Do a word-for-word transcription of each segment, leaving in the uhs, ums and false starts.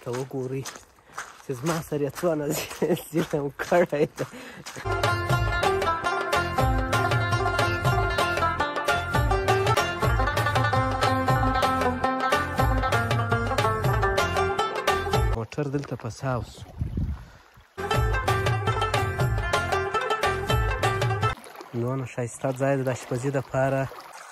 راته وګورئ چې زما سره یې څونه ظلم کړی دی. موټر دلته پساو سو. نو ښایسته ځای دی د اشپزي دپاره.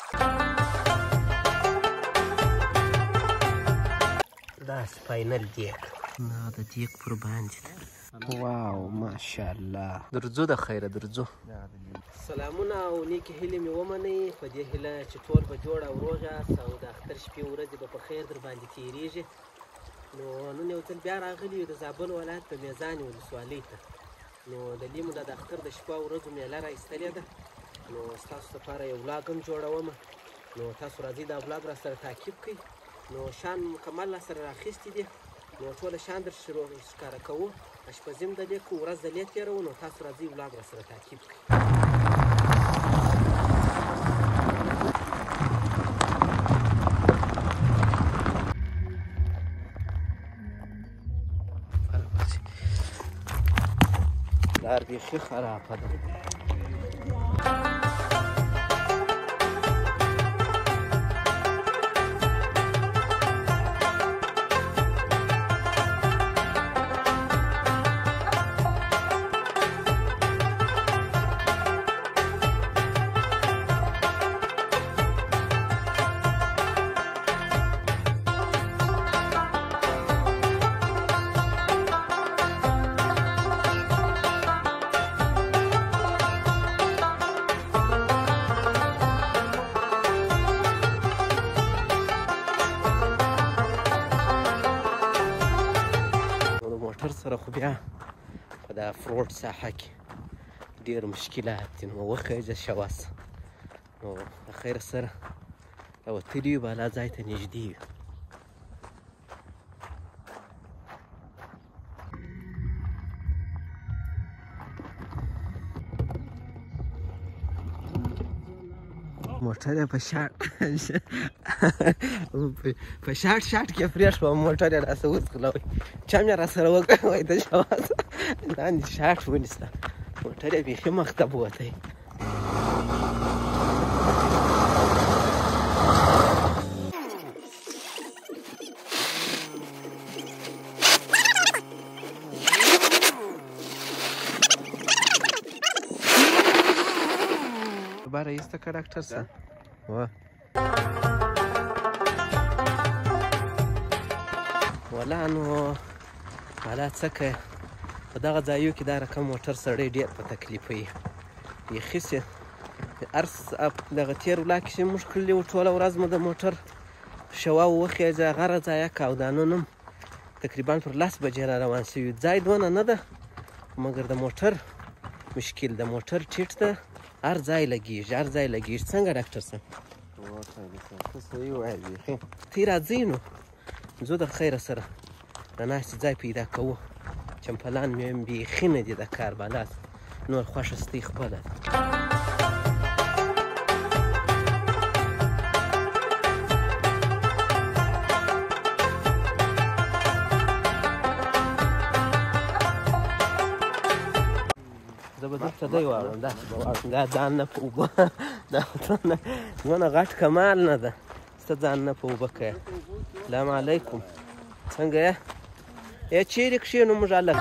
داسې فاینل دیګ دا د دیګ پر باندې ده. واو ماشاءالله. درځو د خیره درځو. سلامونه او نیکې هیلې مې ومنئ په دې هیله چې ټول به جوړ او روغ یاست او د اختر شپې ورځې به په خیر در باندې تېرېږي. نو نن یو ځل بیا راغلي یو د زابل ولایت په میزانې ولسوالۍ ته. نو د لیمو د اختر د شپه ورځو میله را ایستلې ده. نو ستاسو لپاره یو ولاګ هم جوړومه. نو تاسو راځئ دا ولاګ را سره تعقیب کړئ. نو شان مکمل را سره راخیستي دي. نو ټوله شان در ښکاره کوو. اشپزي هم دلې کوو ورځ دلې تېروو. نو تاسو راځئ ولاګ را سره تعقیب کړئ. لار بیخي خرابه ده. موټر سره خو بیا په دا فروټ ساحه کې ډېر مشکلات دي. نو وخیژه شواس نو د خیر سره راوتلي یو بالا ځای ته نږدې یو. موټر یې په شاټ په شاټ شاټ کې پرېښوه. موټر یې راسه وځغلوئ. چا مې راسره وکړه وایي د شواس لاندې شاټ ونیسه. موټر یې بیخي مخ ته بوتی. باره ایسته که ډاکټر صاحب وا ولا نو حالا څه کوې په دغه ځایو کې دا رقم موټر سړی ډېر په تکلیفوي. بیخي سې هر دغه تېر ولا کې چې موږ کړلي وو ټوله ورځ مو د موټر شوا وخېږه غره ځایه که او دا نن هم تقریبا پر لس بجې را روان شوي. ځای دونه نه ده مګر د موټر مشکل د موټر ټیټ ده. هر ځای لګېږي هر ځای لګېږي. څنګه ډاکټر صاحب صحیح وایې بیخي. تی راځئ نو ځو د خیره سره د ناستې ځای پیدا کوو. چمپلان مې بیخي نه دي د کار بالات نور خوښه ستۍ خپله ده. زه به دلته دی واړم داسې به واړم. دا ځان نه په اوبه دا دونه غټ کمال نه ده. سته ځان نه په اوبه کوې. سلام علیکم څنګه یې؟ ای چیرې کښېنو موږ هلک.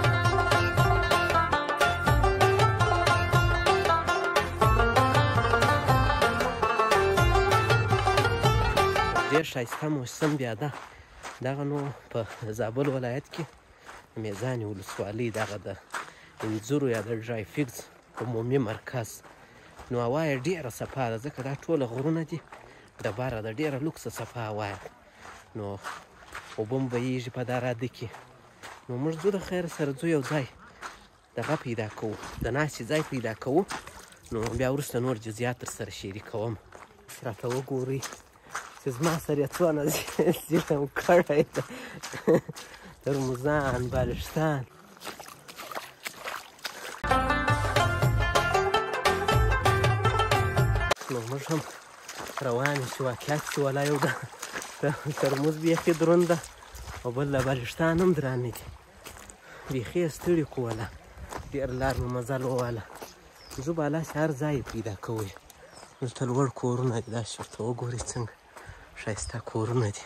ډېر ښایسته موسم بیا ده. دغه نو په زابل ولایت کې میزانې ولسوالۍ دغه د انځورو یا د ډرایفکس عمومي مرکز. نو هوا یې ډېره صفا ده ځکه دا ټوله غرونه دي د باره د ډېره لوکسه صفا هوا ده. نو اوبه هم بهیږي په دا راده کې. نو موږ ځو د خیر سره ځو یو ځای دغه پیدا کوو د ناستې ځای پیدا کوو. نو بیا وروسته نور جزیات در سره شریکوم. راته وګورئ چې زما سره یې څونه ظلم کړی دی. ترموزان بالښتان نو موږ هم روان شو واقعیت چې ولا یو د ترموز بیخي دروند ده او بل له بالښتان هم درانه دي بیخي یې ستړي کوله ډېر لار مې مزل وواله زه به هلاسې هر ځای پیدا کوئ دلته لوړ کورونه دي داسې ورته وګورئ څنګه ښایسته کورونه دي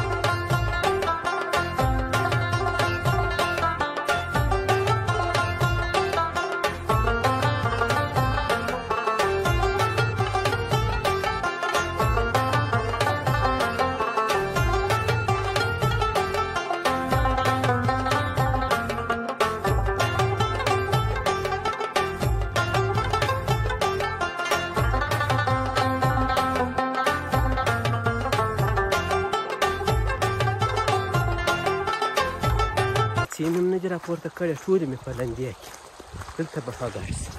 چې مې نه دي راپورته کړې ټولې مې په لندې کې دلته به ښه ګرځي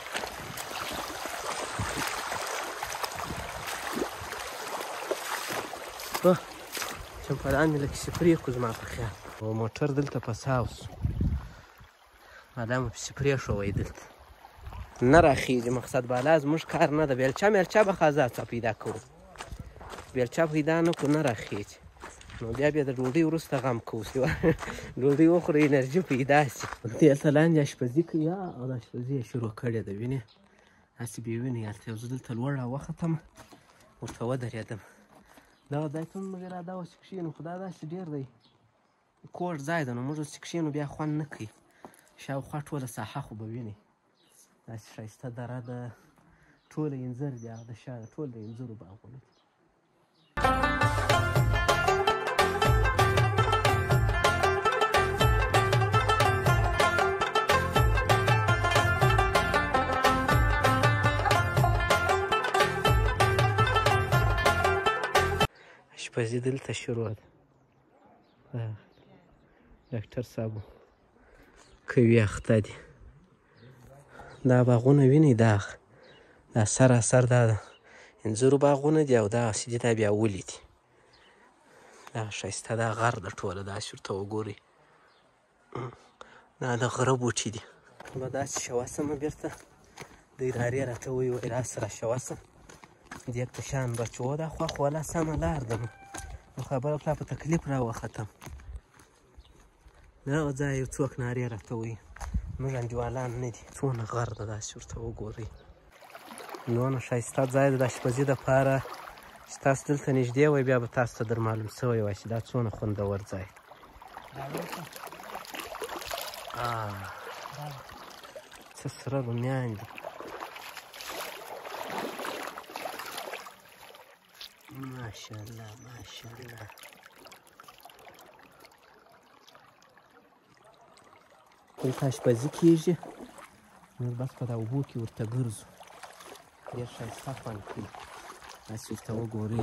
په چمپران مې لکه سپرې کړو زما په خیال او موټر دلته په ساو سو مادامه پسې پرېښوی دلته نه راخېږي مقصد بالا زموږ کار نه ده بیلچه میلچه به ښه ځا پیدا کوو بیلچه پیدا نه کړو نه راخېږي نو بیا بیا د ډوډۍ وروسته غم کوو ډوډۍ وخورو انرژي پیدا شي دلته لاندې اشپزي کوي او د اشپزي یې شروع کړې ده وینې هسې بې وینې هلته یو زه دلته لوړ راوختم ورته ودرېدم دغه ځای ته موږ اراده وه چې کښېنو خو دا داسې ډېر دی کوږ ځای ده نو موږ اوس چې کښېنو بیا خوند نه کوي شاوخوا ټوله ساحه خو به وینئ داسې ښایسته دره ده ټوله انځر دي هغه د شا ده ټول د انځرو باغونه دي اشپزي دلته شروع ده ډاکټر صاحب کوي اخته دي دا باغونه وینئ دا دا سراسر دا د انځرو باغونه دي او دغسې دي دا بیا ولې دي دغه ښایسته دا غر ده ټوله داسې ورته وګورئ دا د غره بوټي دي به داسې شوسمه بېرته د ادارې راته وایي وایي راسه راشوسه دیګ په شان بچو دا خوا خو والا سمه لار ده نو نو خبره کړه په تکلیف راوختم دغه ځای یو څوک نارې راته وایي موږ انډیوالان نه دي څونه غر ده داسې ورته وګورئ دونه ښایسته ځای ده د اشپزي دپاره چې تاسو دلته نږدې وئ بیا به تاسو ته در معلوم سوی وای چې دا څونه خوندور ځای څه سره رومیان دي ماشاءالله ماشاءالله دلته اشپزي کېږي موږ بس په دا اوبو کې ورته ګرځو ډېر ښایسته خوند کوي داسې ورته وګورئ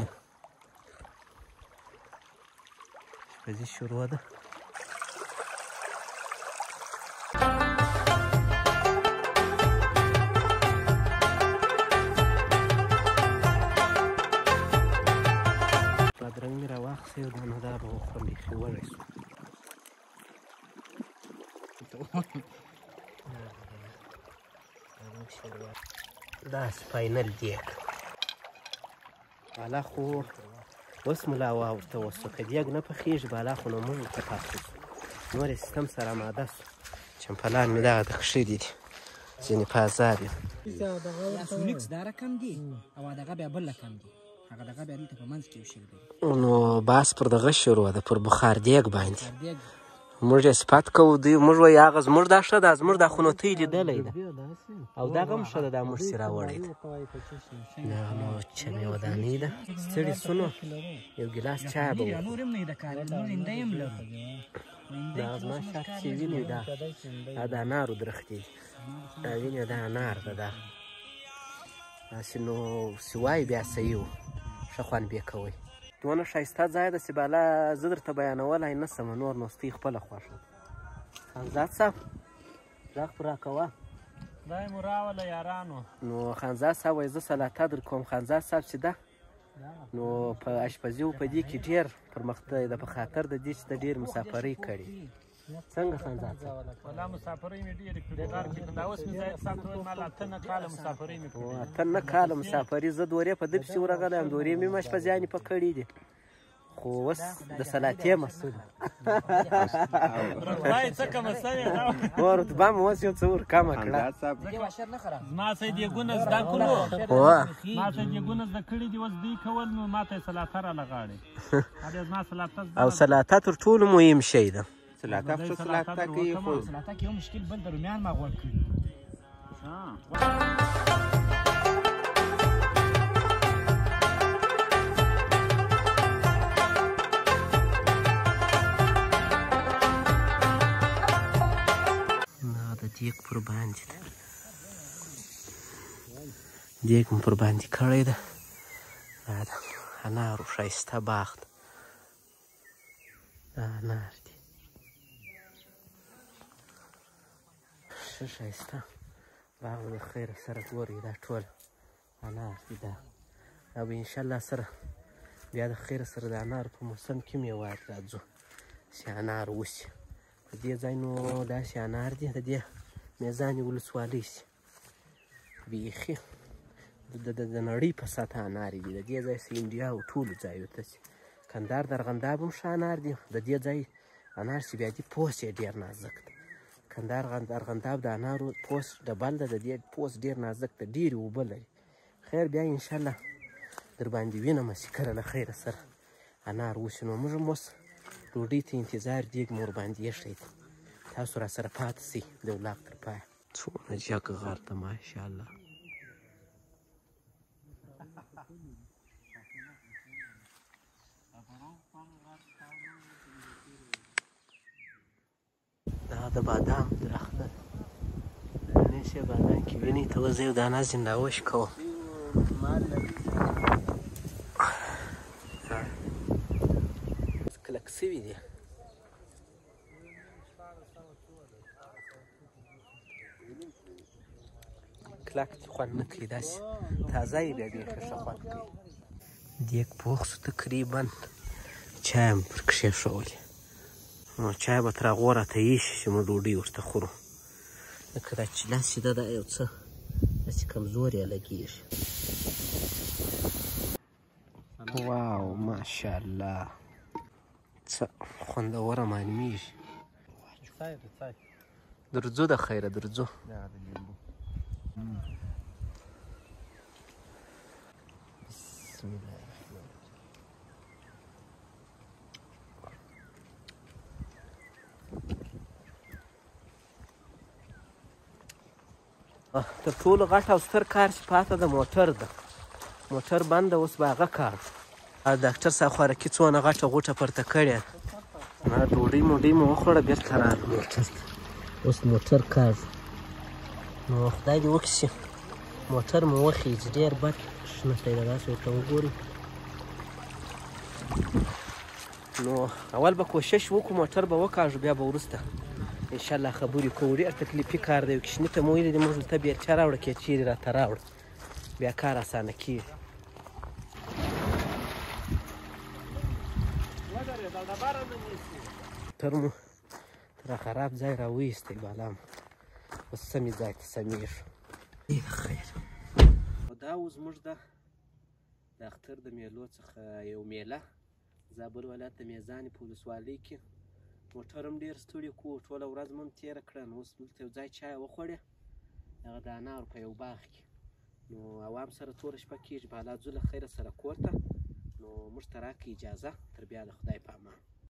اشپزي شروع ده بادرنګ مې راواخیستی یو دانه دا به وخورم بیخي وږی شو داسې فاینل دیګ بالا خو اوس ملا واورته وسو که دیګ نه پخېږي بالا خو نو موږ ورته پاتې شو نور یې سیستم سره اماده شو چمپلان مې دغه د کښې دي ځینې په ازار یم سونیکس دا رقم دي او دغه بیا بل رقم دي هغه دغه بیا دلته په منځ کې یو شی دی نو بحث پر دغه شروع ده پر بخار دیګ باندې موږ یې صفت کوو دوی موږ وایي هغه زموږ دا ښه ده زموږ دا خو نو ته یې لیدلی ده او دغه هم ښه ده دا موږ سې راوړی ده دغه نو چمې ودانۍ ده ستړي سونو یو ګیلاس چای به وخورو دا زما شات چې وینې دا دا د انارو درختې دي دا وینې دا انار ده دا داسې نو چې وایي بیا صحیح و ښه خوند بې کوئ دونه ښایسته ځای ده چې بالا زه درته بیانولی نه شم نور نو ستۍ خپله خوښه خانزاد صاحب غږ پر راکوه دا یې مو راوله یارانو نو خانزاد صاحب وایي زه سلاته در کوم خانزاد صاحب چې ده نو په اشپزي و په دې کې ډېر پرمختګ ده په خاطر د دې چې د ډېر مسافرۍ کړې څنګه خانزاد صاحب والله مسافرۍ مې ډېرې کړې غار کې دا اوس مې ځای صاحب ته ویل ما اته نه کاله مسافرۍ مې کړې اته نه کاله مسافري زه دورې په ده پسې ورغلی یم دورې مې هم اشپزیانې په کړي دي خو اوس د سلاتې مسؤل رتبه څه کمه سوې ده هو رتبه مې اوس یو څه ورکمه کړه زما څه دیګونه زده کړو هو ما څه دیګونه زده کړي دي اوس دوی کول نو ما ته یې سلاته راله غاړې زما سلاته او سلاته تر ټولو مهم شی ده سلاته خو سلاته کوي خو سلاته کې یو مشکل بل د رومیان ما غوړ کړي دیګ پر باندې ده دیګ مې پر باندې کړی ده دا د انارو ښایسته باغ ده دا انار دي ښه ښایسته باغ د خیره سره ګورئ دا ټول انار دي دا دا به انشاءالله سره بیا د خیره سره د انارو په موسم کې میوات راځو چې انار وشي په دې ځای نو داسې انار دي د دې میزانې ولسوالۍ سي بیخي د نړۍ په سطحه انار دي د دې ځای سه انډیا او ټولو ځایو ته سي کندهار د ارغنداب هم ښه انار دي د دې ځای انار چې بیا دي پوست یې ډېر نازک دی کندهار ارغنداب د انارو پوست ډبل ده د دې پوست ډېر نازک ده ډېرې اوبه لري خیر بیا انشاءالله در باندې وینم چې کله له خیره سره انار وشي نو موږ هم اوس ډوډۍ ته انتظار دیګ مو ورباندې ایښی دی تاسو را سره پاتې سئ د ولاګ تر پایه څومره جګ غر ده ماشاءالله دا د بادام درخت ده همیشه بادام کې وینئ ته اوس زه یو دانه زنداوش کوم کلک سوي دي کلک خوند نه کوي داسې تازه یې بیا بیخي ښه خوند کوي دیګ پوخ سو تقریبا چای هم پر کښېښولې نو چای به تر هغو راته ایښي چې موږ ډوډۍ ورته خورو لکه دا چیله چې ده دا یو څه داسې کمزور یې لګېږي واو ماشاءالله څه خوندوره معلومیږي درځو د خیره درځو بسم الله تر ټولو غټ او ستر کار چې پاته د موټر ده موټر بند ده اوس به هغه کار ډاکټر صاحب خوارکي څونه غټه غوټه پورته کړې ډوډۍ موډۍ مو وخوړه بېرته راغلو موټر ته اوس موټر کار نو خدای دې وکړي چې موټر مو وخیږي ډېر بد شنه شی ده داسې ورته وګورئ نو اول به کوشش وکړو موټر به وکاږو بیا به وروسته انشاءالله خبرې کوو ډېر تکلیفي کار دی یو کشني ته مو ویلي دي موږ دلته بیلچه راوړه که یې چیرې راته راوړه بیا کار اسانه کېږي تر مو تر خراب ځای راویستی بالا مو اوس سمې ځای ته سمیږو خیر دا اوس زموږ د د اختر د میلو څخه یو میله زابل ولایت د میزانې په ولسوالۍ کې موټر هم ډېر ستړي کړو ټوله ورځ مو هم تېره کړه نو اوس دلته یو ځای چای وخوړې هغه د انارو په یو باغ کې نو عوام سره توره شپه کېږي بالا ځو له خیره سره کور ته نو موږ ته راکړئ اجازه تر بیا د خدای په امان